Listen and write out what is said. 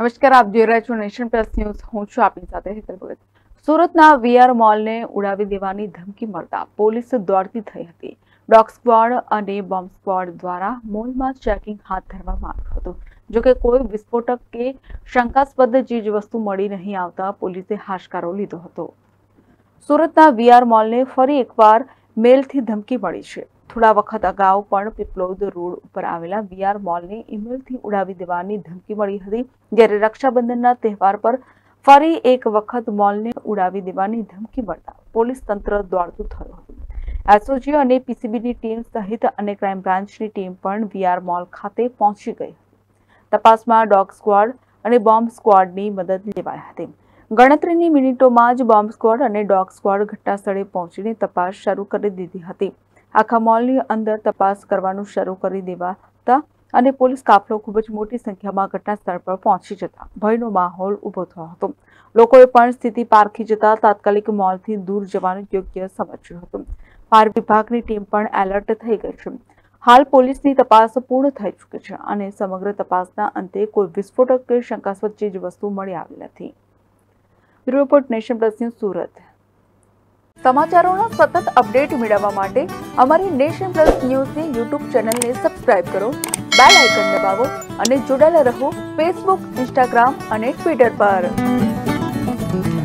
નમસ્કાર, આપ જોઈ રહ્યા છો નેશન પ્લસ ન્યૂઝ. હું છું આપની સાથે હેતલ ભગત. સુરતના વીઆર મોલને ઉડાવી દેવાની ધમકી મળતા પોલીસ દોડતી થઈ હતી. ડોગ સ્ક્વોડ અને બોમ્બ સ્ક્વોડ દ્વારા મોલમાં ચેકિંગ હાથ ધરવામાં આવ્યું હતું. જોકે કોઈ વિસ્ફોટક કે શંકાસ્પદ ચીજ વસ્તુ મળી નહીં આવતા પોલીસે હાશકારો લીધો હતો. સુરતના વીઆર મોલને ફરી એકવાર મેલથી ધમકી મળી છે. થોડા વખત અગાઉ પણ પીપલોદ રોડ ઉપર આવેલા વીઆર મોલને ઈમેલથી ઉડાવી દેવાની ધમકી મળી હતી. જ્યારે રક્ષાબંધનના તહેવાર પર ફરી એક વખત મોલને ઉડાવી દેવાની ધમકી મળતા પોલીસ તંત્ર દોડતું થયું હતું. એસઓજી અને પીસીબીની ટીમ સહિત અને ક્રાઇમ બ્રાન્ચની ટીમ પણ વીઆર મોલ ખાતે પહોંચી ગઈ. તપાસમાં ડોગ સ્ક્વોડ અને બોમ્બ સ્ક્વોડની મદદ લેવાઈ હતી. ગણતરીની મિનિટોમાં જ બોમ્બ સ્ક્વોડ અને ડોગ સ્ક્વોડ ઘટનાસ્થળે પહોંચીને તપાસ શરૂ કરી દીધી હતી. આખા મોલની અંદર તપાસ કરવાનું શરૂ કરી દેવાતા અને પોલીસ કાફલો ખૂબ જ મોટી સંખ્યામાં ઘટનાસ્થળ પર પહોંચી જતા ભયનો માહોલ ઉભો થયો હતો. લોકોએ પણ સ્થિતિ પારખી જતા તાત્કાલિક મોલથી દૂર જવાનું યોગ્ય સમજ્યું હતું. ફાયર વિભાગની ટીમ પણ એલર્ટ થઈ ગઈ છે. હાલ પોલીસની તપાસ પૂર્ણ થઈ ચૂકી છે અને સમગ્ર તપાસના અંતે કોઈ વિસ્ફોટક કે શંકાસ્પદ ચીજ વસ્તુ મળી આવી નથી. Report nation plus news, Surat. સમાચારોના સતત અપડેટ મેળવવા માટે અમારી નેશન પ્લસ ન્યૂઝની યુટ્યુબ ચેનલને સબસ્ક્રાઇબ કરો, બેલ આઇકન દબાવો અને જોડાયેલા રહો ફેસબુક, ઇન્સ્ટાગ્રામ અને ટ્વિટર પર.